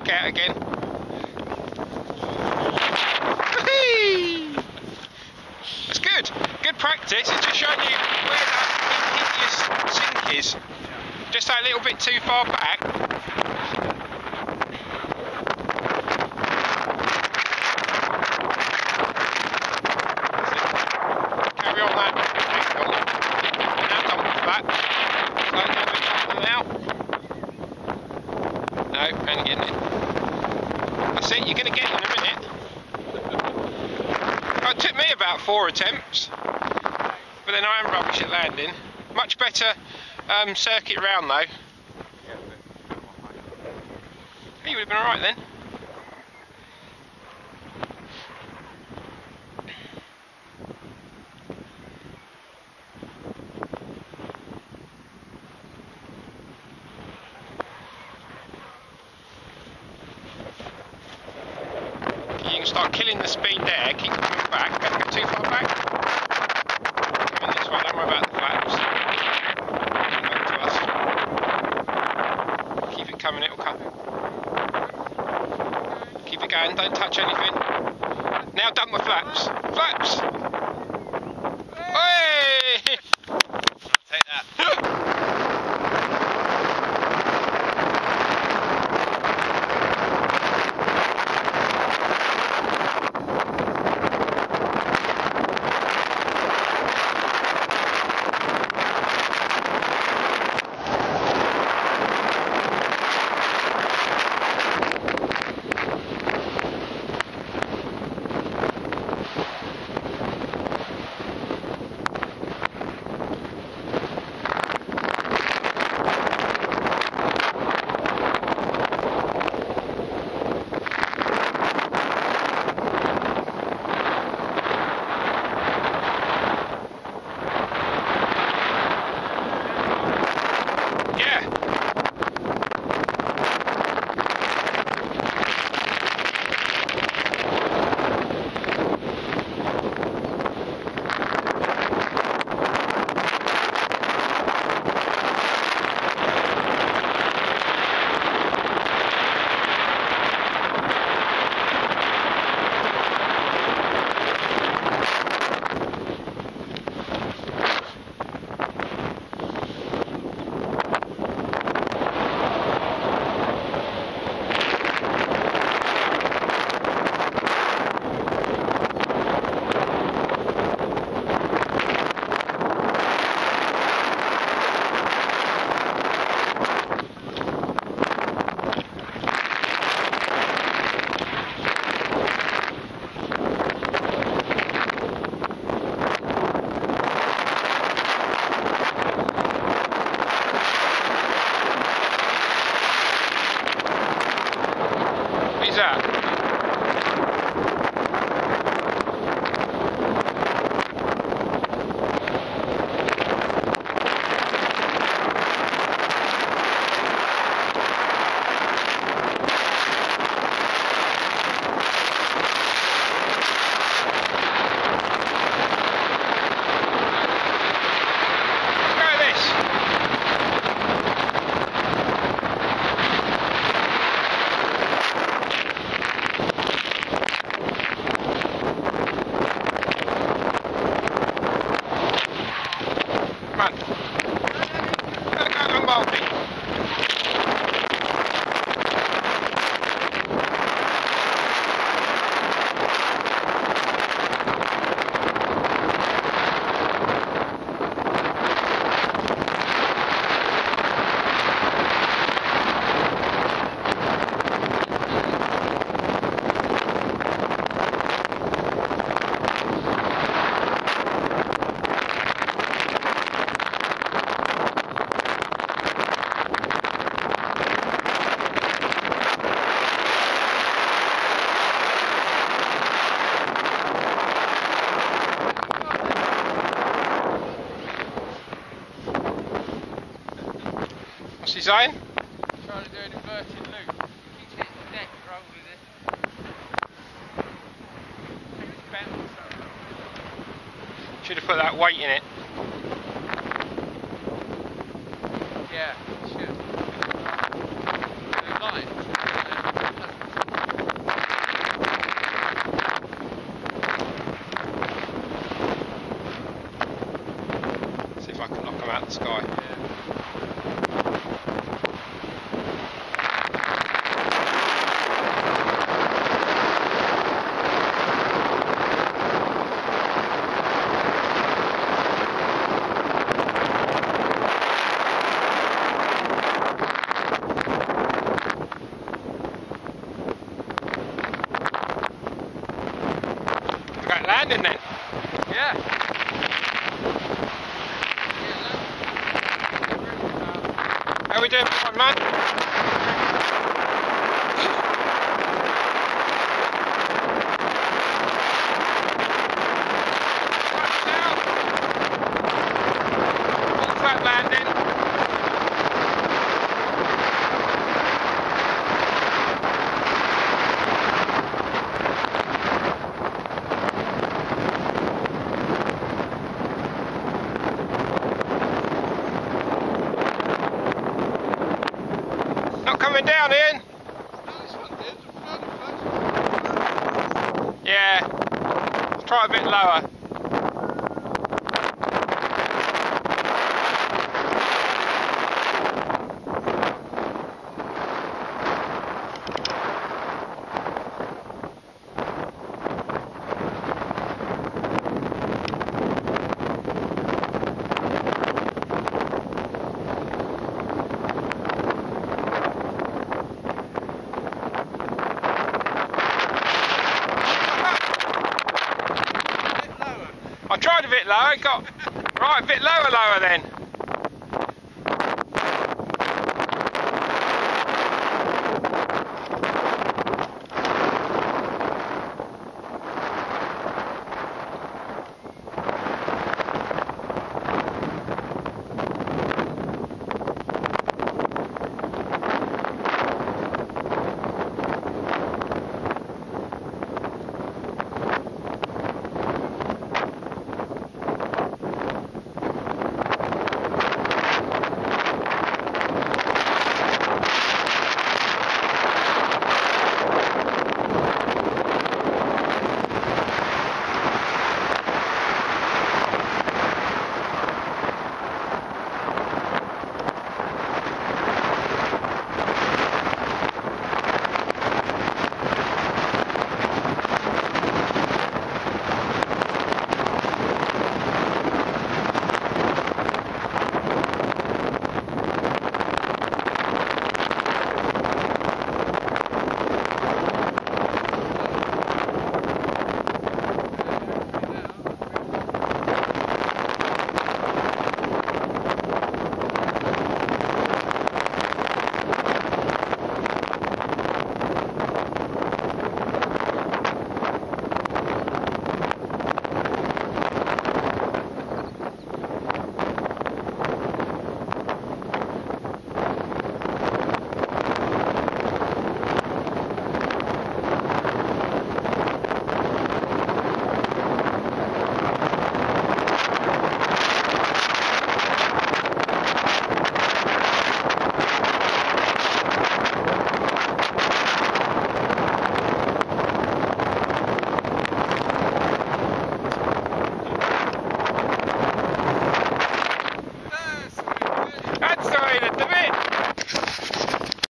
back out again. That's good. Good practice. It's just showing you where that hideous sink is. Just that little bit too far back. Carry on that angle. Now dump the flat. No, only getting it. That's it, you're going to get it in a minute. It took me about 4 attempts, but then I am rubbish at landing. Much better circuit round though. You would have been alright then. You can start killing the speed there, keep coming back, don't go too far back. Coming this way, don't worry about the flaps. Back to us. Keep it coming, it'll come. Keep it going, don't touch anything. Now dump the flaps. Flaps! Hey! Take that. What's he saying? Trying to do an inverted loop. He's hitting the deck and roll with it. It's bounce. Should have put that weight in it. Yeah, it should. The line. landing then? Yeah. How are we doing, man? Flat landing. Not coming down, Ian. Yeah. Let's try a bit lower. I tried a bit lower, got right a bit lower then.